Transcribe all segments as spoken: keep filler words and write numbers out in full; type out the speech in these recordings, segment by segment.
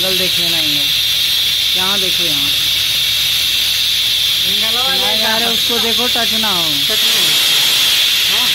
Angle देख लेना, angle यहाँ देखो, यहाँ एंगल यार उसको देखो, टच ना हो, टच ना हो। हाँ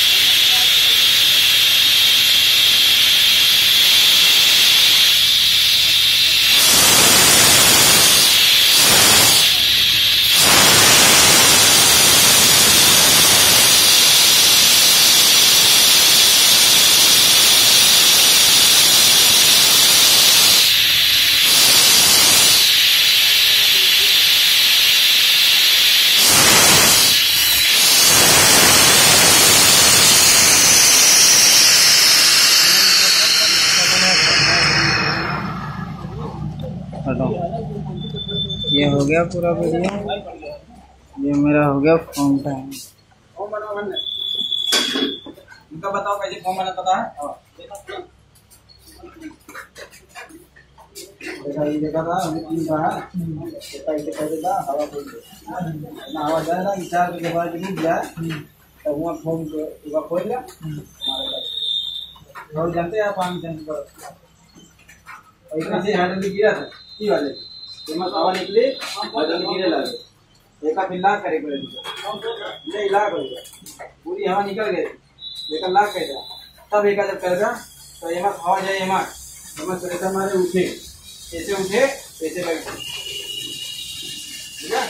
ये हो गया पूरा वीडियो, ये मेरा हो गया फोन टाइम। इनका बताओ कैसे फॉर्म बना, पता है? ये देखा था हमने तीन रहा है इसे कैसे था, हवा बोल ना हवा जाएगा चार के बाद नहीं दिया तो वहाँ फॉर्म को खोल लिया। और जानते हैं आप पानी चेंज कर कैसे हैंडल गिरा था ये वाले फेमस हवा निकली हैंडल गिरे लगे एक फिर लाख करे पड़े लाख हो गया, पूरी हवा निकल गई लेकिन लाख कर दिया, तब एक जब करेगा तो एमा हवा जाए, एमा एमा चले हमारे उठे ऐसे उठे ऐसे लगे, ठीक है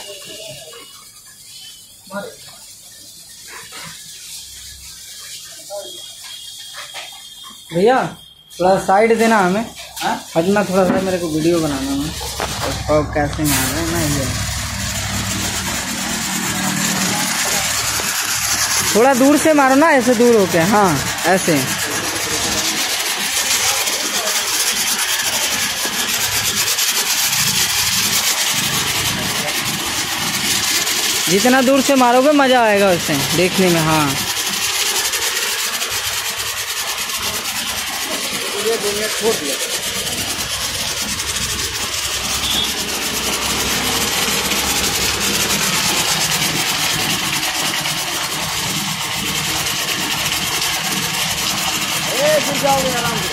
भैया? थोड़ा साइड देना हमें, हटना थोड़ा सा, मेरे को वीडियो बनाना है और कैसे मार रहे हैं ना, ये थोड़ा दूर से मारो ना, ऐसे दूर होके, हाँ ऐसे। जितना दूर से मारोगे मजा आएगा उससे देखने में। हाँ छोड़ दिया। ए, फिर जाओगे आराम से।